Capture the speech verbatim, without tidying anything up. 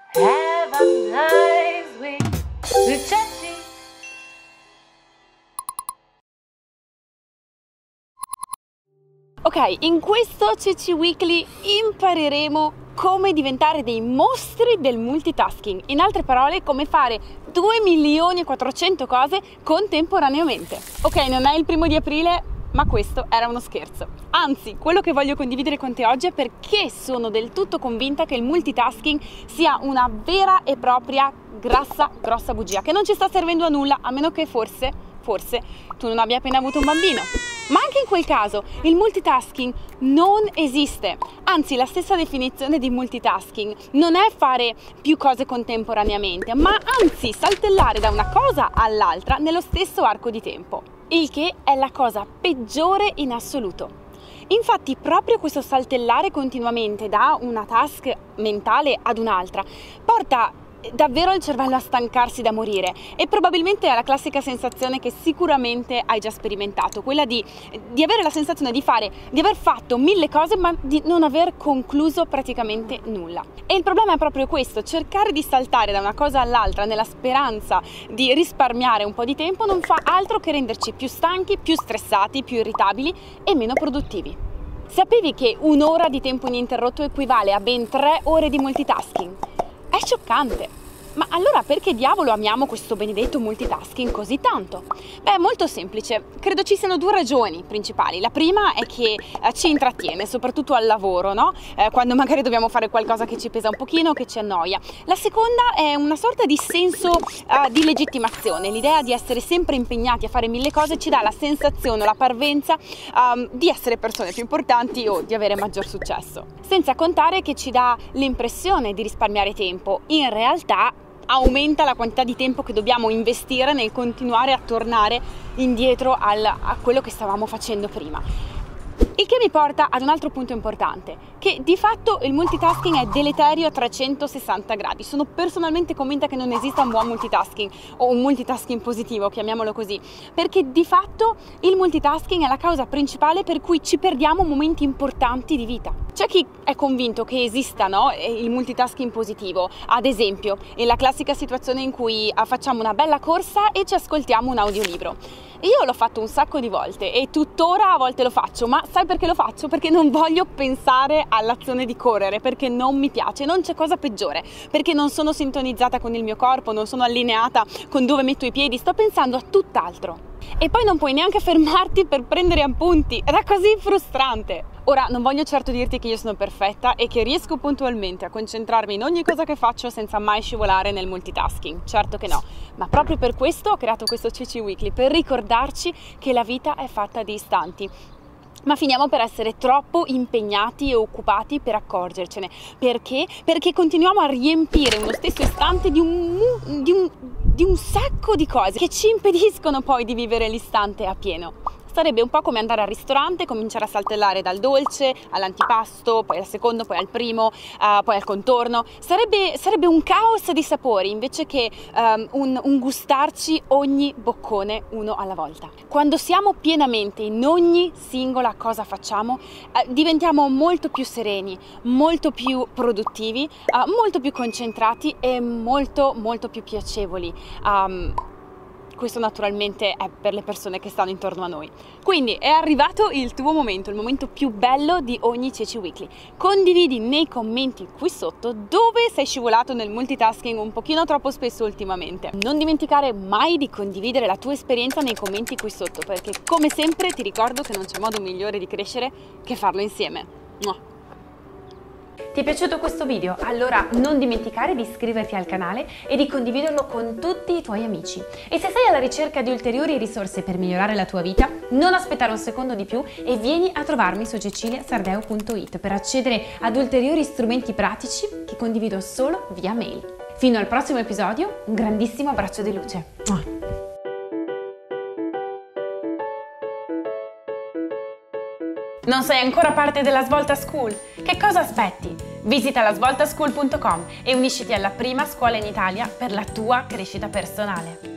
Have a nice week with Ceci. Ok, in questo Ceci Weekly impareremo come diventare dei mostri del multitasking. In altre parole, come fare due milioni e quattrocento cose contemporaneamente. Ok, non è il primo di aprile, ma questo era uno scherzo. Anzi, quello che voglio condividere con te oggi è perché sono del tutto convinta che il multitasking sia una vera e propria grassa, grossa bugia, che non ci sta servendo a nulla, a meno che forse, forse, tu non abbia appena avuto un bambino. Ma anche in quel caso il multitasking non esiste. Anzi, la stessa definizione di multitasking non è fare più cose contemporaneamente, ma anzi saltellare da una cosa all'altra nello stesso arco di tempo. Il che è la cosa peggiore in assoluto. Infatti proprio questo saltellare continuamente da una task mentale ad un'altra porta davvero il cervello a stancarsi da morire, e probabilmente è la classica sensazione che sicuramente hai già sperimentato, quella di, di avere la sensazione di fare, di aver fatto mille cose ma di non aver concluso praticamente nulla. E il problema è proprio questo: cercare di saltare da una cosa all'altra nella speranza di risparmiare un po' di tempo non fa altro che renderci più stanchi, più stressati, più irritabili e meno produttivi. Sapevi che un'ora di tempo ininterrotto equivale a ben tre ore di multitasking? È scioccante! Ma allora perché diavolo amiamo questo benedetto multitasking così tanto? Beh, è molto semplice. Credo ci siano due ragioni principali. La prima è che eh, ci intrattiene, soprattutto al lavoro, no? Eh, quando magari dobbiamo fare qualcosa che ci pesa un pochino, che ci annoia. La seconda è una sorta di senso eh, di legittimazione. L'idea di essere sempre impegnati a fare mille cose ci dà la sensazione, la parvenza um, di essere persone più importanti o di avere maggior successo. Senza contare che ci dà l'impressione di risparmiare tempo. In realtà aumenta la quantità di tempo che dobbiamo investire nel continuare a tornare indietro al, a quello che stavamo facendo prima. Il che mi porta ad un altro punto importante, che di fatto il multitasking è deleterio a trecentosessanta gradi. Sono personalmente convinta che non esista un buon multitasking o un multitasking positivo, chiamiamolo così, perché di fatto il multitasking è la causa principale per cui ci perdiamo momenti importanti di vita. C'è chi è convinto che esista, no, il multitasking positivo, ad esempio nella classica situazione in cui facciamo una bella corsa e ci ascoltiamo un audiolibro. Io l'ho fatto un sacco di volte e tuttora a volte lo faccio, ma sai perché lo faccio? Perché non voglio pensare all'azione di correre, perché non mi piace, non c'è cosa peggiore, perché non sono sintonizzata con il mio corpo, non sono allineata con dove metto i piedi, sto pensando a tutt'altro. E poi non puoi neanche fermarti per prendere appunti, ed è così frustrante. Ora, non voglio certo dirti che io sono perfetta e che riesco puntualmente a concentrarmi in ogni cosa che faccio senza mai scivolare nel multitasking, certo che no, ma proprio per questo ho creato questo Ceci Weekly, per ricordarci che la vita è fatta di istanti. Ma finiamo per essere troppo impegnati e occupati per accorgercene. Perché? Perché continuiamo a riempire uno stesso istante di un, di un, di un sacco di cose che ci impediscono poi di vivere l'istante a pieno. Sarebbe un po' come andare al ristorante, cominciare a saltellare dal dolce all'antipasto, poi al secondo, poi al primo, uh, poi al contorno. Sarebbe, sarebbe un caos di sapori invece che um, un, un gustarci ogni boccone uno alla volta. Quando siamo pienamente in ogni singola cosa facciamo, uh, diventiamo molto più sereni, molto più produttivi, uh, molto più concentrati e molto molto più piacevoli. Um, Questo naturalmente è per le persone che stanno intorno a noi. Quindi è arrivato il tuo momento, il momento più bello di ogni Ceci Weekly. Condividi nei commenti qui sotto dove sei scivolato nel multitasking un pochino troppo spesso ultimamente. Non dimenticare mai di condividere la tua esperienza nei commenti qui sotto, perché come sempre ti ricordo che non c'è modo migliore di crescere che farlo insieme. Mua. Ti è piaciuto questo video? Allora non dimenticare di iscriverti al canale e di condividerlo con tutti i tuoi amici. E se sei alla ricerca di ulteriori risorse per migliorare la tua vita, non aspettare un secondo di più e vieni a trovarmi su cecilia sardeu punto it per accedere ad ulteriori strumenti pratici che condivido solo via mail. Fino al prossimo episodio, un grandissimo abbraccio di luce. Non sei ancora parte della Svolta School? Che cosa aspetti? Visita la svolta school punto com e unisciti alla prima scuola in Italia per la tua crescita personale.